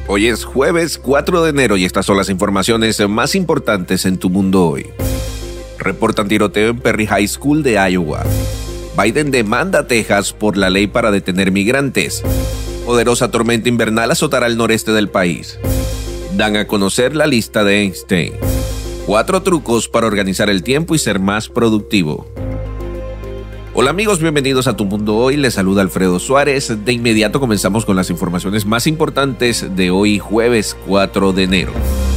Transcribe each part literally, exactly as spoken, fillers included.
Hoy es jueves cuatro de enero y estas son las informaciones más importantes en tu mundo hoy. Reportan tiroteo en Perry High School de Iowa. Biden demanda a Texas por la ley para detener migrantes. Poderosa tormenta invernal azotará el noreste del país. Dan a conocer la lista de Einstein. Cuatro trucos para organizar el tiempo y ser más productivo. Hola amigos, bienvenidos a Tu Mundo Hoy, les saluda Alfredo Suárez. De inmediato comenzamos con las informaciones más importantes de hoy jueves cuatro de enero.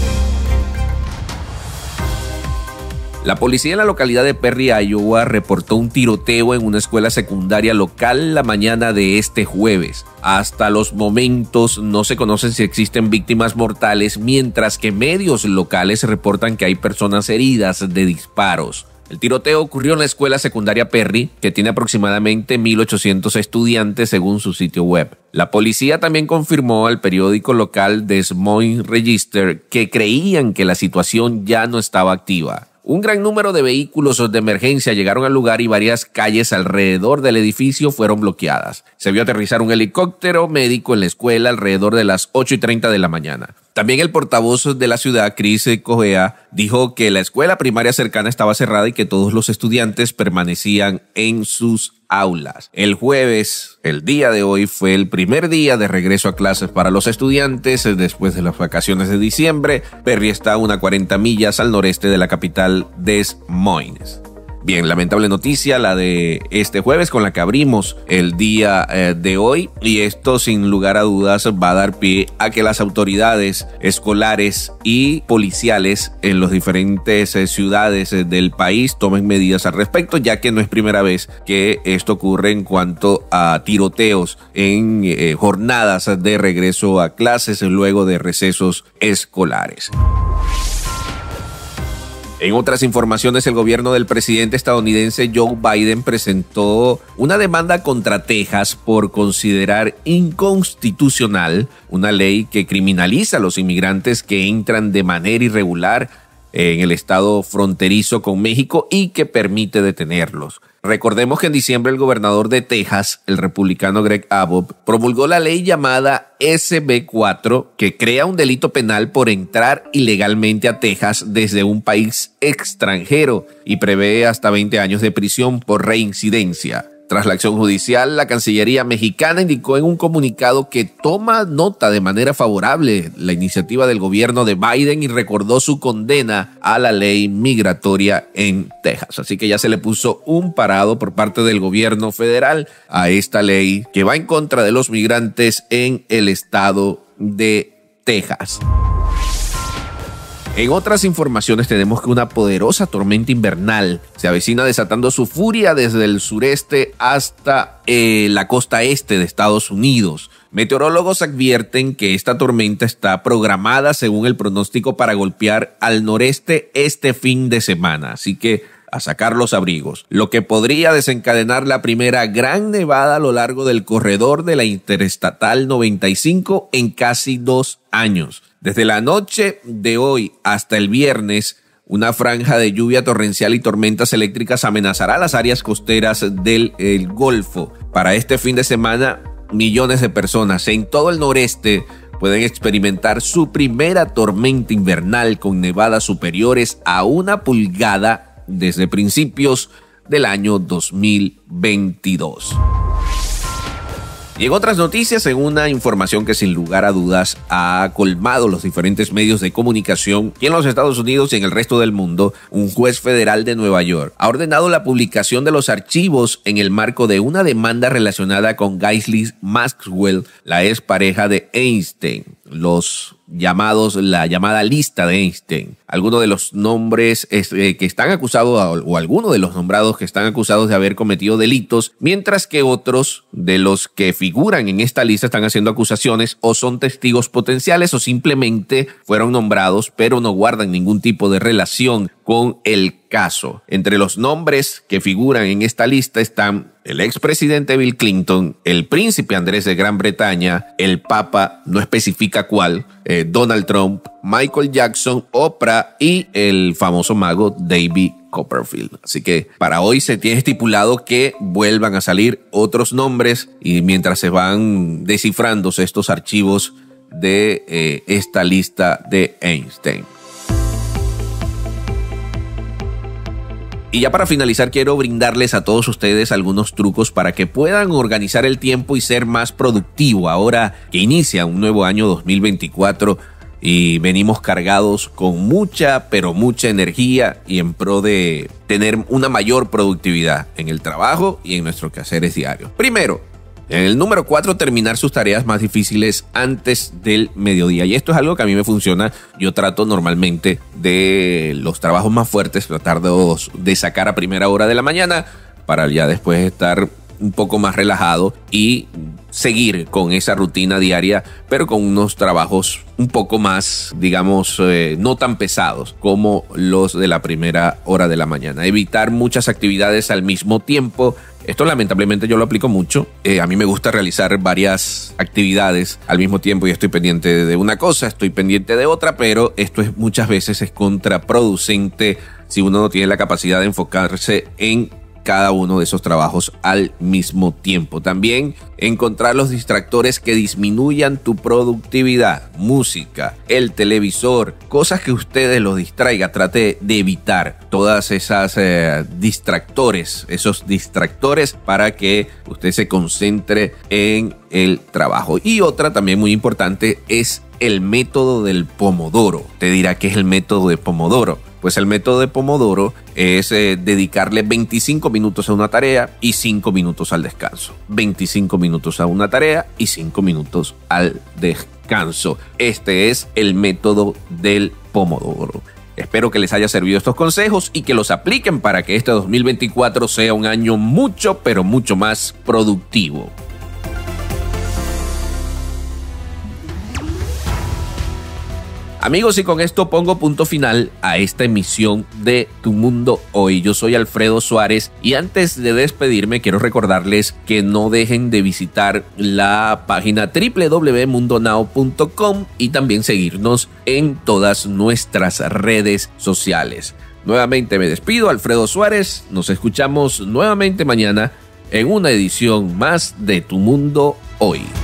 La policía en la localidad de Perry, Iowa, reportó un tiroteo en una escuela secundaria local la mañana de este jueves. Hasta los momentos no se conocen si existen víctimas mortales, mientras que medios locales reportan que hay personas heridas de disparos. El tiroteo ocurrió en la escuela secundaria Perry, que tiene aproximadamente mil ochocientos estudiantes según su sitio web. La policía también confirmó al periódico local Des Moines Register que creían que la situación ya no estaba activa. Un gran número de vehículos de emergencia llegaron al lugar y varias calles alrededor del edificio fueron bloqueadas. Se vio aterrizar un helicóptero médico en la escuela alrededor de las ocho y treinta de la mañana. También el portavoz de la ciudad, Chris Cogea, dijo que la escuela primaria cercana estaba cerrada y que todos los estudiantes permanecían en sus aulas. El jueves, el día de hoy, fue el primer día de regreso a clases para los estudiantes después de las vacaciones de diciembre. Perry está a unas cuarenta millas al noreste de la capital Des Moines. Bien, lamentable noticia la de este jueves con la que abrimos el día eh, de hoy, y esto sin lugar a dudas va a dar pie a que las autoridades escolares y policiales en las diferentes eh, ciudades eh, del país tomen medidas al respecto, ya que no es primera vez que esto ocurre en cuanto a tiroteos en eh, jornadas de regreso a clases luego de recesos escolares. En otras informaciones, el gobierno del presidente estadounidense Joe Biden presentó una demanda contra Texas por considerar inconstitucional una ley que criminaliza a los inmigrantes que entran de manera irregular en el estado fronterizo con México y que permite detenerlos. Recordemos que en diciembre el gobernador de Texas, el republicano Greg Abbott, promulgó la ley llamada S B cuatro, que crea un delito penal por entrar ilegalmente a Texas desde un país extranjero y prevé hasta veinte años de prisión por reincidencia. Tras la acción judicial, la Cancillería mexicana indicó en un comunicado que toma nota de manera favorable la iniciativa del gobierno de Biden y recordó su condena a la ley migratoria en Texas. Así que ya se le puso un parado por parte del gobierno federal a esta ley que va en contra de los migrantes en el estado de Texas. En otras informaciones tenemos que una poderosa tormenta invernal se avecina desatando su furia desde el sureste hasta eh, la costa este de Estados Unidos. Meteorólogos advierten que esta tormenta está programada según el pronóstico para golpear al noreste este fin de semana, así que a sacar los abrigos, lo que podría desencadenar la primera gran nevada a lo largo del corredor de la Interestatal noventa y cinco en casi dos años. Desde la noche de hoy hasta el viernes, una franja de lluvia torrencial y tormentas eléctricas amenazará las áreas costeras del el Golfo. Para este fin de semana, millones de personas en todo el noreste pueden experimentar su primera tormenta invernal con nevadas superiores a una pulgada desde principios del año dos mil veintidós. Y en otras noticias, en una información que sin lugar a dudas ha colmado los diferentes medios de comunicación y en los Estados Unidos y en el resto del mundo, un juez federal de Nueva York ha ordenado la publicación de los archivos en el marco de una demanda relacionada con Ghislaine Maxwell, la expareja de Einstein. Los llamados, la llamada lista de Einstein. Algunos de los nombres eh, que están acusados o algunos de los nombrados que están acusados de haber cometido delitos, mientras que otros de los que figuran en esta lista están haciendo acusaciones o son testigos potenciales o simplemente fueron nombrados pero no guardan ningún tipo de relación con el caso. Entre los nombres que figuran en esta lista están el expresidente Bill Clinton, el príncipe Andrés de Gran Bretaña, el Papa, no especifica cuál, eh, Donald Trump, Michael Jackson, Oprah y el famoso mago David Copperfield. Así que para hoy se tiene estipulado que vuelvan a salir otros nombres y mientras se van descifrándose estos archivos de eh, esta lista de Einstein. Y ya para finalizar, quiero brindarles a todos ustedes algunos trucos para que puedan organizar el tiempo y ser más productivo ahora que inicia un nuevo año dos mil veinticuatro y venimos cargados con mucha, pero mucha energía y en pro de tener una mayor productividad en el trabajo y en nuestros quehaceres diarios. Primero, en el número cuatro, terminar sus tareas más difíciles antes del mediodía. Y esto es algo que a mí me funciona. Yo trato normalmente de los trabajos más fuertes, tratar de, de sacar a primera hora de la mañana para ya después estar un poco más relajado y seguir con esa rutina diaria, pero con unos trabajos un poco más, digamos, eh, no tan pesados como los de la primera hora de la mañana. Evitar muchas actividades al mismo tiempo. Esto lamentablemente yo lo aplico mucho. Eh, a mí me gusta realizar varias actividades al mismo tiempo y estoy pendiente de una cosa, estoy pendiente de otra, pero esto es muchas veces es contraproducente si uno no tiene la capacidad de enfocarse en cada uno de esos trabajos al mismo tiempo. También encontrar los distractores que disminuyan tu productividad. Música, el televisor, cosas que ustedes los distraiga. Trate de evitar todas esas eh, distractores, esos distractores para que usted se concentre en el trabajo. Y otra también muy importante es el método del Pomodoro. Te dirá ¿qué es el método de Pomodoro? Pues el método de Pomodoro es eh, dedicarle veinticinco minutos a una tarea y cinco minutos al descanso. veinticinco minutos a una tarea y cinco minutos al descanso. Este es el método del Pomodoro. Espero que les haya servido estos consejos y que los apliquen para que este dos mil veinticuatro sea un año mucho, pero mucho más productivo. Amigos, y con esto pongo punto final a esta emisión de Tu Mundo Hoy. Yo soy Alfredo Suárez y antes de despedirme quiero recordarles que no dejen de visitar la página doble u doble u doble u punto mundo now punto com y también seguirnos en todas nuestras redes sociales. Nuevamente me despido, Alfredo Suárez. Nos escuchamos nuevamente mañana en una edición más de Tu Mundo Hoy.